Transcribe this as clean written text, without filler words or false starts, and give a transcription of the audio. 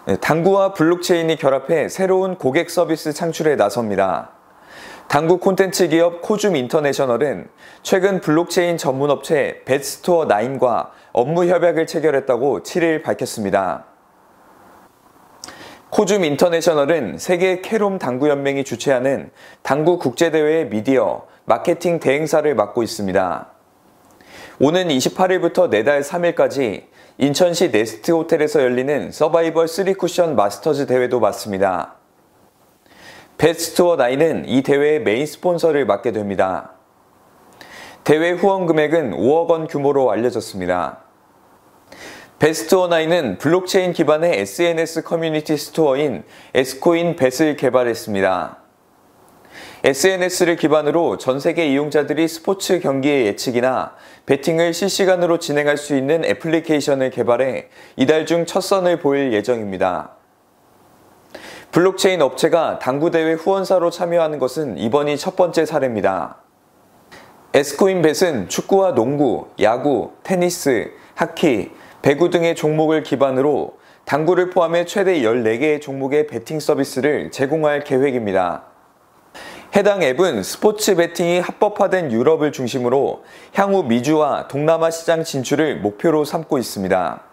당구와 블록체인이 결합해 새로운 고객 서비스 창출에 나섭니다. 당구 콘텐츠 기업 코줌 인터내셔널은 최근 블록체인 전문 업체 벳스토어9과 업무 협약을 체결했다고 7일 밝혔습니다. 코줌 인터내셔널은 세계 캐롬 당구연맹이 주최하는 당구 국제대회의 미디어, 마케팅 대행사를 맡고 있습니다. 오는 28일부터 내달 3일까지 인천시 네스트 호텔에서 열리는 서바이벌 3쿠션 마스터즈 대회도 맡습니다. 벳스토어9은 이 대회의 메인 스폰서를 맡게 됩니다. 대회 후원 금액은 5억 원 규모로 알려졌습니다. 벳스토어9은 블록체인 기반의 SNS 커뮤니티 스토어인 에스코인 벳을 개발했습니다. SNS를 기반으로 전 세계 이용자들이 스포츠 경기의 예측이나 배팅을 실시간으로 진행할 수 있는 애플리케이션을 개발해 이달 중 첫 선을 보일 예정입니다. 블록체인 업체가 당구대회 후원사로 참여하는 것은 이번이 첫 번째 사례입니다. 에스코인벳은 축구와 농구, 야구, 테니스, 하키, 배구 등의 종목을 기반으로 당구를 포함해 최대 14개의 종목의 베팅 서비스를 제공할 계획입니다. 해당 앱은 스포츠 베팅이 합법화된 유럽을 중심으로 향후 미주와 동남아 시장 진출을 목표로 삼고 있습니다.